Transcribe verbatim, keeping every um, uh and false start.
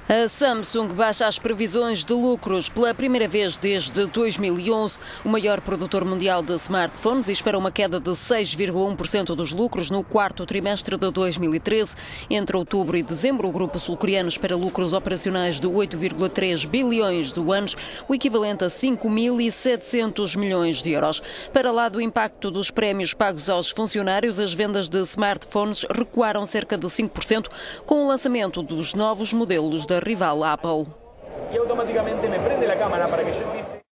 A Samsung baixa as previsões de lucros pela primeira vez desde dois mil e onze, o maior produtor mundial de smartphones, e espera uma queda de seis vírgula um por cento dos lucros no quarto trimestre de dois mil e treze. Entre outubro e dezembro, o grupo sul-coreano espera lucros operacionais de oito vírgula três bilhões de yuans, o equivalente a cinco mil e setecentos milhões de euros. Para lá do impacto dos prémios pagos aos funcionários, as vendas de smartphones recuaram cerca de cinco por cento com o lançamento dos novos modelos da rival Apple. Y automáticamente me prende la cámara para que yo empiece.